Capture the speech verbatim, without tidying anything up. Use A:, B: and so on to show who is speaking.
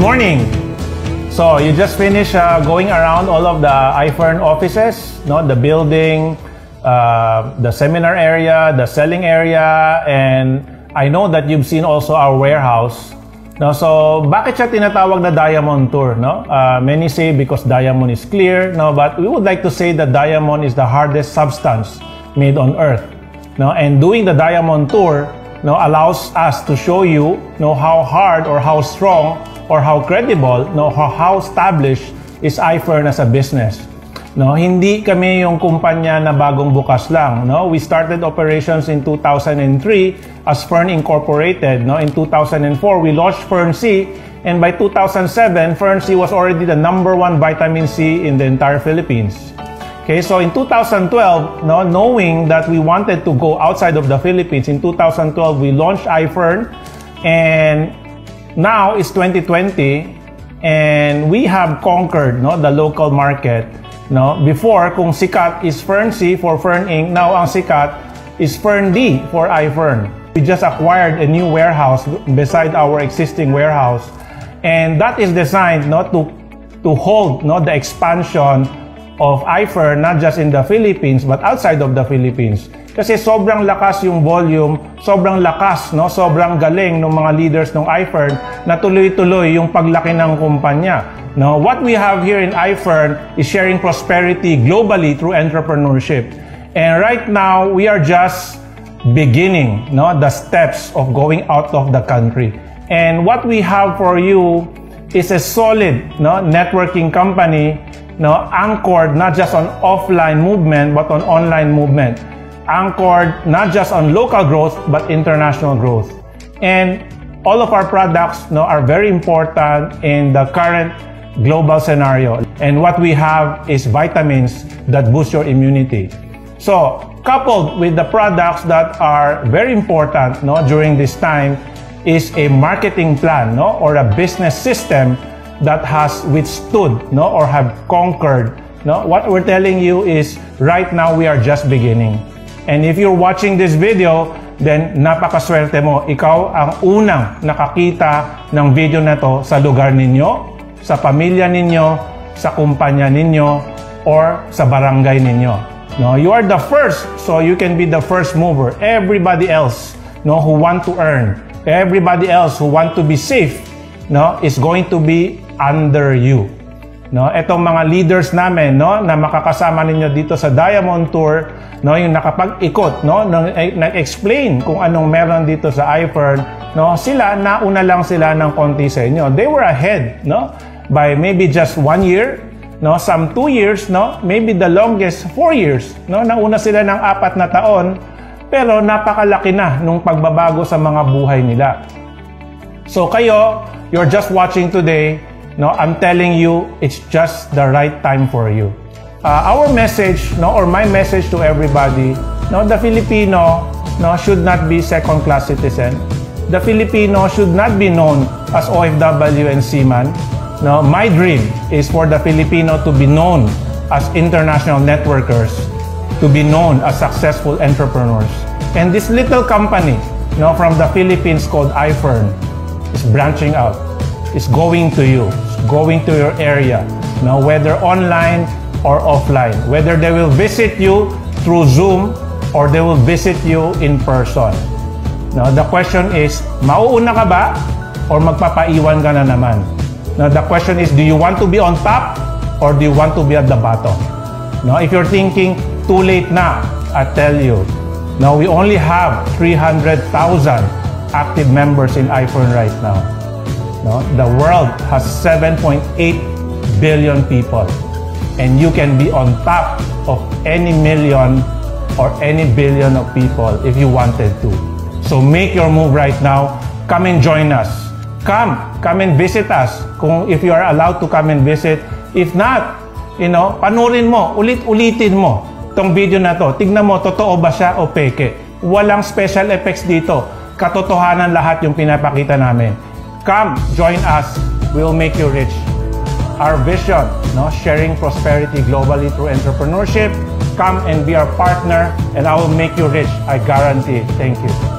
A: morning. So you just finished uh, going around all of the iFern offices, no? The building, uh, the seminar area, the selling area, and I know that you've seen also our warehouse. No, so bakit siya tinatawag na diamond tour? No, uh, many say because diamond is clear. No, but we would like to say that diamond is the hardest substance made on earth. No, and doing the diamond tour, no, allows us to show you, no, how hard or how strong or how credible, no, how, how established is iFern as a business. No, hindi kami yung kumpanya na bagong bukas lang. No, we started operations in two thousand three as FERN Incorporated. No, in two thousand four we launched FERN-C, and by two thousand seven FERN-C was already the number one vitamin C in the entire Philippines. Okay, so in two thousand twelve, no, knowing that we wanted to go outside of the Philippines, in two thousand twelve we launched iFern, and now it's twenty twenty, and we have conquered, no, the local market. No, before, kung sikat is FERN-C for FERN-Inc, now ang sikat is FERN-D for iFern. We just acquired a new warehouse beside our existing warehouse, and that is designed, no, to to hold, no, the expansion of iFern not just in the Philippines but outside of the Philippines. Kasi sobrang lakas yung volume, sobrang lakas, no, sobrang galing ng mga leaders ng iFern na tuloy-tuloy yung paglaki ng kumpanya. Now, what we have here in iFern is sharing prosperity globally through entrepreneurship. And right now, we are just beginning, no, the steps of going out of the country. And what we have for you is a solid, no, networking company, no, anchored not just on offline movement but on online movement. Anchored not just on local growth but international growth. And all of our products, no, are very important in the current global scenario. And what we have is vitamins that boost your immunity. So, coupled with the products that are very important, no, during this time is a marketing plan, no, or a business system that has withstood, no, or have conquered. No, what we're telling you is right now we are just beginning. And if you're watching this video, then napakaswerte mo. Ikaw ang unang nakakita ng video na to sa lugar ninyo, sa pamilya ninyo, sa kumpanya ninyo, or sa barangay ninyo. No, you are the first, so you can be the first mover. Everybody else, no, who want to earn, everybody else who want to be safe, no, is going to be under you. No, etong mga leaders namin, no, na makakasama ninyo dito sa Diamond Tour, no, yung nakapag-ikot, no, nag-explain kung anong meron dito sa iFern, no, sila nauna lang sila ng konti sa inyo. They were ahead, no, by maybe just one year, no, some two years, no, maybe the longest four years, no, nauna sila ng apat na taon, pero napakalaki na nung pagbabago sa mga buhay nila. So kayo, you're just watching today. No, I'm telling you, it's just the right time for you. Uh, our message, no, or my message to everybody, no, the Filipino, no, should not be second-class citizen. The Filipino should not be known as O F W and seaman. No, my dream is for the Filipino to be known as international networkers, to be known as successful entrepreneurs. And this little company, no, from the Philippines called iFern is branching out. Is going to you, going to your area, now whether online or offline, whether they will visit you through Zoom or they will visit you in person. Now the question is, mauuna ka ba or magpapaiwan ka na naman? Now the question is, do you want to be on top or do you want to be at the bottom? Now if you're thinking too late na, I tell you, now we only have three hundred thousand active members in iFern right now. No, the world has seven point eight billion people, and you can be on top of any million or any billion of people if you wanted to. So make your move right now. Come and join us. Come, come and visit us. Kung if you are allowed to come and visit. If not, you know, panurin mo, ulit-ulitin mo tong video na to. Tignan mo, totoo ba siya o peke. Walang special effects dito. Katotohanan lahat yung pinapakita namin. Come, join us. We will make you rich. Our vision, no, sharing prosperity globally through entrepreneurship. Come and be our partner, and I will make you rich. I guarantee it. Thank you.